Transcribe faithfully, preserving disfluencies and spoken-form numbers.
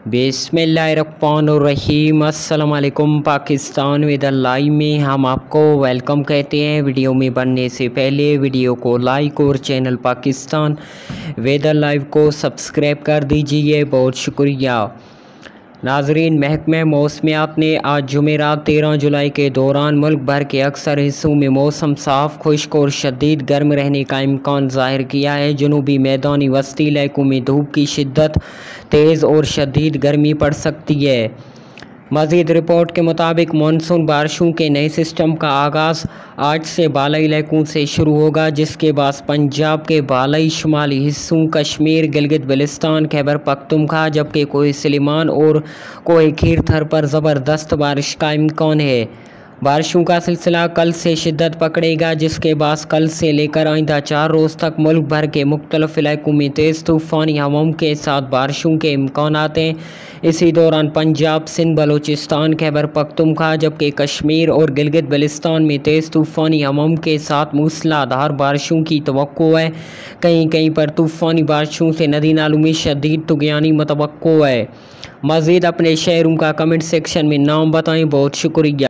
बिस्मिल्लाहिर्रहमानिर्रहीम। अस्सलाम वालेकुम। पाकिस्तान वेदर लाइव में हम आपको वेलकम कहते हैं। वीडियो में बनने से पहले वीडियो को लाइक और चैनल पाकिस्तान वेदर लाइव को सब्सक्राइब कर दीजिए, बहुत शुक्रिया। नाजरीन, महकमे मौसमियात ने आज जुमेरात तेरह जुलाई के दौरान मुल्क भर के अक्सर हिस्सों में मौसम साफ, खुश्क और शदीद गर्म रहने का इम्कान ज़ाहिर किया है। जनूबी मैदानी वस्ती इलाकों में धूप की शिद्दत तेज़ और शदीद गर्मी पड़ सकती है। मज़ीद रिपोर्ट के मुताबिक मानसून बारिशों के नए सिस्टम का आगाज़ आज से बालाई इलाकों से शुरू होगा, जिसके बाद पंजाब के बालाई शुमाली हिस्सों, कश्मीर, गिलगित बल्तिस्तान, खैबर पख्तूनख्वा, जबकि कोहे सलेमान और कोहे खीर थर पर ज़बरदस्त बारिश का इम्कान है। बारिशों का सिलसिला कल से शिद्दत पकड़ेगा, जिसके बाद कल से लेकर आइंदा चार रोज़ तक मुल्क भर के मुख्तलिफ इलाकों में तेज़ तूफ़ानी हवाओं के साथ बारिशों के इम्कानात हैं। इसी दौरान पंजाब, सिंध, बलूचिस्तान, खैबर पख्तूनख्वा, जबकि कश्मीर और गिलगित बल्तिस्तान में तेज़ तूफ़ानी हवाओं के साथ मूसलाधार बारिशों की तवक्को है। कहीं कहीं पर तूफ़ानी बारिशों से नदी नालों में शदीद तुग़यानी मुतवक्को है। मज़ीद अपने शहरों का कमेंट सेक्शन में नाम बताएँ, बहुत शुक्रिया।